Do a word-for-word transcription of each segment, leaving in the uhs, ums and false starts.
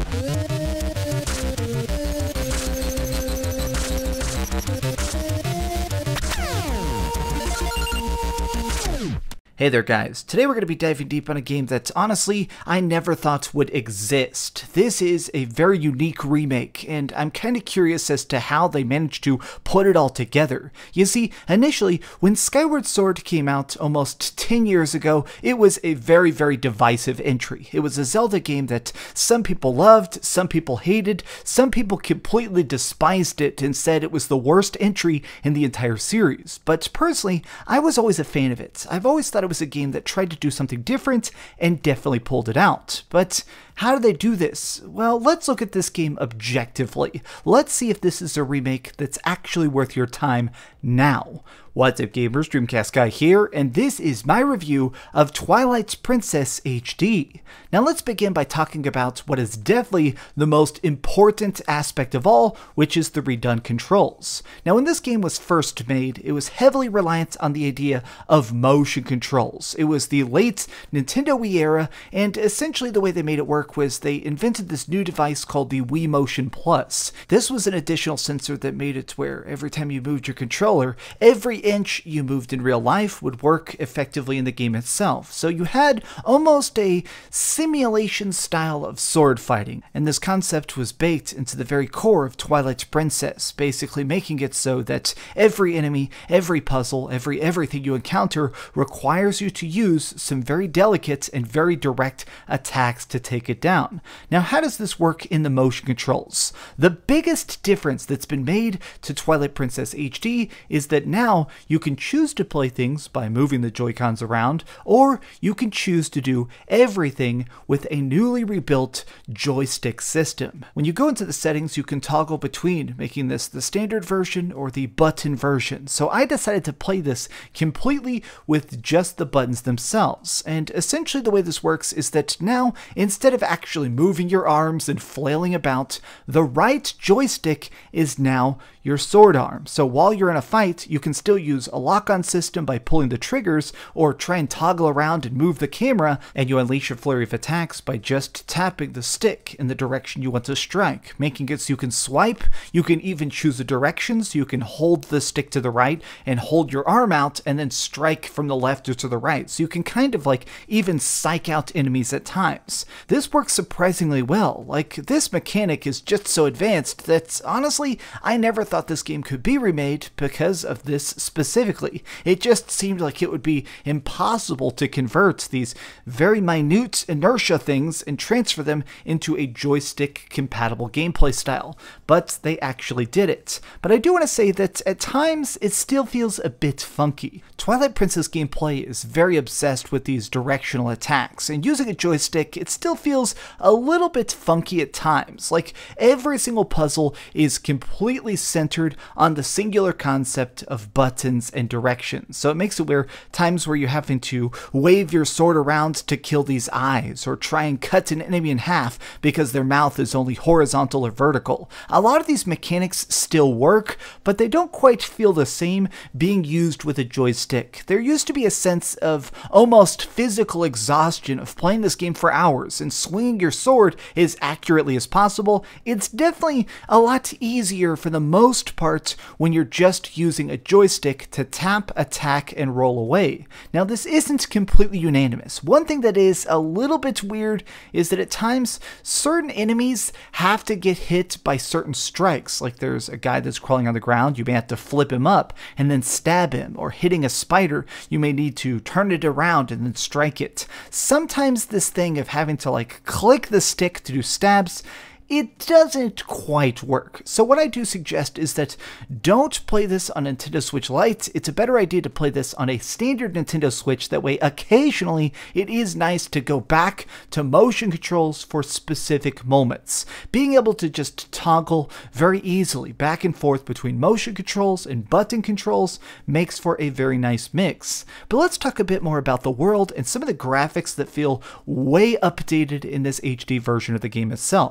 Hey there guys, today we're going to be diving deep on a game that honestly I never thought would exist. This is a very unique remake and I'm kind of curious as to how they managed to put it all together. You see, initially when Skyward Sword came out almost ten years ago, it was a very very divisive entry. It was a Zelda game that some people loved, some people hated, some people completely despised it and said it was the worst entry in the entire series. But personally, I was always a fan of it. I've always thought it was a game that tried to do something different and definitely pulled it out. But how do they do this? Well, let's look at this game objectively. Let's see if this is a remake that's actually worth your time now. What's up gamers, DreamcastGuy here, and this is my review of Twilight Princess H D. Now let's begin by talking about what is definitely the most important aspect of all, which is the redone controls. Now when this game was first made, it was heavily reliant on the idea of motion controls. It was the late Nintendo Wii era, and essentially the way they made it work was they invented this new device called the Wii Motion Plus. This was an additional sensor that made it where every time you moved your controller, every inch you moved in real life would work effectively in the game itself. So you had almost a simulation style of sword fighting, and this concept was baked into the very core of Twilight Princess, basically making it so that every enemy, every puzzle, every everything you encounter requires you to use some very delicate and very direct attacks to take it down. Now how does this work in the motion controls? The biggest difference that's been made to Twilight Princess H D is that now you can choose to play things by moving the Joy-Cons around, or you can choose to do everything with a newly rebuilt joystick system. When you go into the settings, you can toggle between making this the standard version or the button version. So I decided to play this completely with just the buttons themselves. And essentially the way this works is that now, instead of actually moving your arms and flailing about, the right joystick is now your sword arm. So while you're in a fight, you can still use a lock-on system by pulling the triggers, or try and toggle around and move the camera, and you unleash a flurry of attacks by just tapping the stick in the direction you want to strike, making it so you can swipe. You can even choose a direction, so you can hold the stick to the right and hold your arm out and then strike from the left or to the right. So you can kind of like even psych out enemies at times. This works surprisingly well. Like, this mechanic is just so advanced that honestly, I never thought this game could be remade because of this specifically. It just seemed like it would be impossible to convert these very minute inertia things and transfer them into a joystick compatible gameplay style, but they actually did it. But I do want to say that at times it still feels a bit funky. Twilight Princess gameplay is very obsessed with these directional attacks, and using a joystick, it still feels a little bit funky at times. Like, every single puzzle is completely centered on the singular concept of buttons and directions. So it makes it where times where you're having to wave your sword around to kill these eyes, or try and cut an enemy in half because their mouth is only horizontal or vertical. A lot of these mechanics still work, but they don't quite feel the same being used with a joystick. There used to be a sense of almost physical exhaustion of playing this game for hours and swinging your sword as accurately as possible. It's definitely a lot easier for the most part when you're just using a joystick to tap, attack, and roll away. Now this isn't completely unanimous. One thing that is a little bit weird is that at times certain enemies have to get hit by certain strikes. Like, there's a guy that's crawling on the ground, you may have to flip him up and then stab him, or hitting a spider, you may need to turn it around and then strike it. Sometimes this thing of having to like click the stick to do stabs, it doesn't quite work. So what I do suggest is that don't play this on Nintendo Switch Lite. It's a better idea to play this on a standard Nintendo Switch. That way, occasionally, it is nice to go back to motion controls for specific moments. Being able to just toggle very easily back and forth between motion controls and button controls makes for a very nice mix. But let's talk a bit more about the world and some of the graphics that feel way updated in this H D version of the game itself. Now,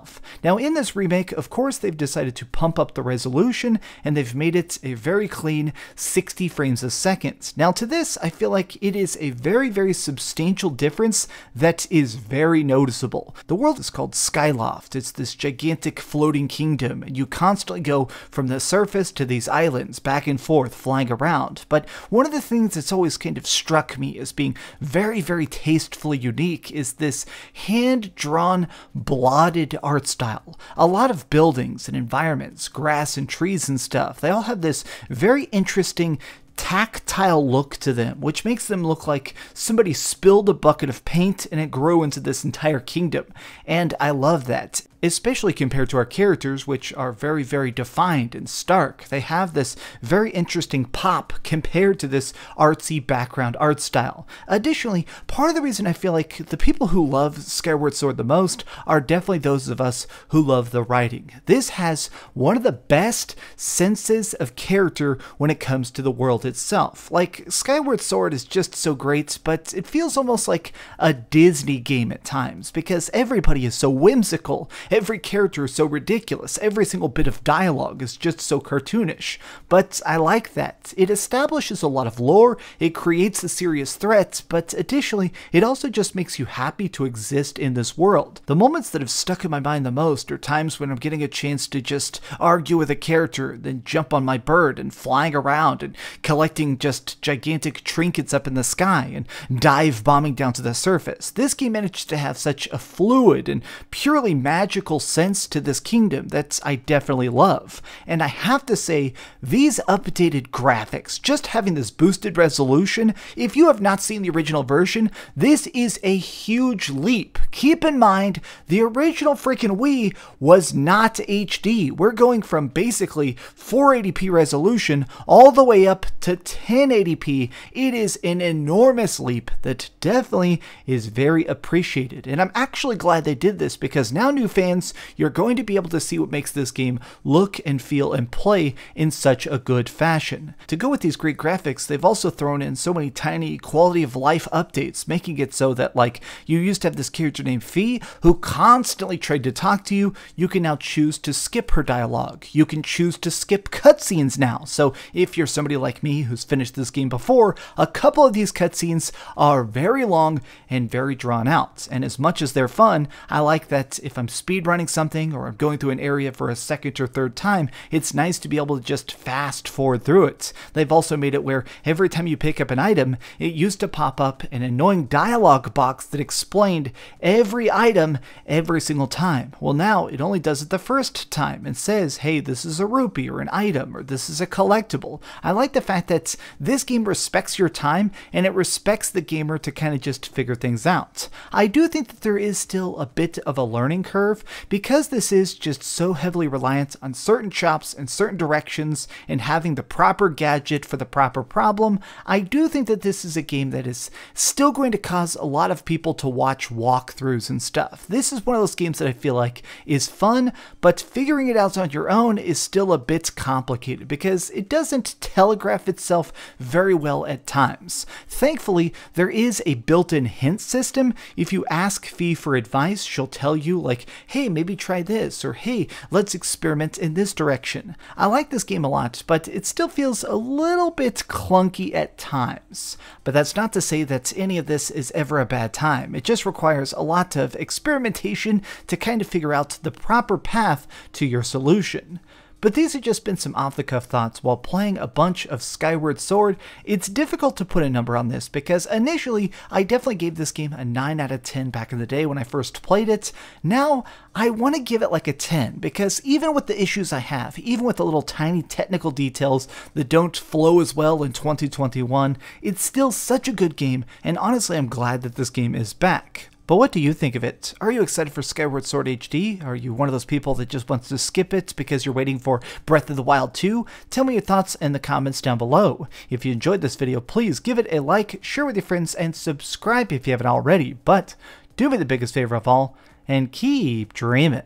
Now in this remake, of course, they've decided to pump up the resolution, and they've made it a very clean sixty frames a second. Now to this, I feel like it is a very, very substantial difference that is very noticeable. The world is called Skyloft. It's this gigantic floating kingdom, and you constantly go from the surface to these islands, back and forth, flying around. But one of the things that's always kind of struck me as being very, very tastefully unique is this hand-drawn, blotted art style. A lot of buildings and environments, grass and trees and stuff, they all have this very interesting tactile look to them, which makes them look like somebody spilled a bucket of paint and it grew into this entire kingdom. And I love that, especially compared to our characters, which are very, very defined and stark. They have this very interesting pop compared to this artsy background art style. Additionally, part of the reason I feel like the people who love Skyward Sword the most are definitely those of us who love the writing. This has one of the best senses of character when it comes to the world itself. Like, Skyward Sword is just so great, but it feels almost like a Disney game at times, because everybody is so whimsical. Every character is so ridiculous. Every single bit of dialogue is just so cartoonish. But I like that. It establishes a lot of lore, it creates a serious threat, but additionally, it also just makes you happy to exist in this world. The moments that have stuck in my mind the most are times when I'm getting a chance to just argue with a character, then jump on my bird and flying around and collecting just gigantic trinkets up in the sky and dive bombing down to the surface. This game managed to have such a fluid and purely magical sense to this kingdom that I definitely love. And I have to say, these updated graphics, just having this boosted resolution, if you have not seen the original version, this is a huge leap. Keep in mind, the original freaking Wii was not H D. We're going from basically four eighty p resolution all the way up to ten eighty p. It is an enormous leap that definitely is very appreciated. And I'm actually glad they did this, because now new fans, you're going to be able to see what makes this game look and feel and play in such a good fashion. To go with these great graphics, they've also thrown in so many tiny quality of life updates, making it so that, like, you used to have this character named Fee who constantly tried to talk to you. You can now choose to skip her dialogue. You can choose to skip cutscenes now. So if you're somebody like me who's finished this game before, a couple of these cutscenes are very long and very drawn out. And as much as they're fun, I like that if I'm speed running something or I'm going through an area for a second or third time, it's nice to be able to just fast forward through it. They've also made it where every time you pick up an item, it used to pop up an annoying dialogue box that explained every item every single time. Well, now it only does it the first time and says, hey, this is a rupee or an item, or this is a collectible. I like the fact that this game respects your time and it respects the gamer to kind of just figure things out. I do think that there is still a bit of a learning curve, because this is just so heavily reliant on certain chops and certain directions and having the proper gadget for the proper problem. I do think that this is a game that is still going to cause a lot of people to watch walkthroughs and stuff. This is one of those games that I feel like is fun, but figuring it out on your own is still a bit complicated because it doesn't telegraph itself very well at times. Thankfully, there is a built-in hint system. If you ask Fee for advice, she'll tell you, like, hey, maybe try this, or hey, let's experiment in this direction. I like this game a lot, but it still feels a little bit clunky at times. But that's not to say that any of this is ever a bad time. It just requires a lot of experimentation to kind of figure out the proper path to your solution. But these have just been some off-the-cuff thoughts while playing a bunch of Skyward Sword. It's difficult to put a number on this because initially I definitely gave this game a nine out of ten back in the day when I first played it. Now I want to give it like a ten because even with the issues I have, even with the little tiny technical details that don't flow as well in twenty twenty-one, it's still such a good game, and honestly I'm glad that this game is back. But what do you think of it? Are you excited for Skyward Sword H D? Are you one of those people that just wants to skip it because you're waiting for Breath of the Wild two? Tell me your thoughts in the comments down below. If you enjoyed this video, please give it a like, share with your friends, and subscribe if you haven't already. But do me the biggest favor of all, and keep dreaming.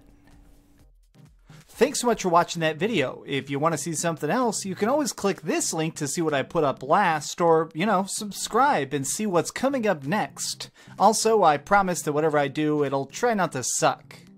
Thanks so much for watching that video. If you want to see something else, you can always click this link to see what I put up last, or, you know, subscribe and see what's coming up next. Also, I promise that whatever I do, it'll try not to suck.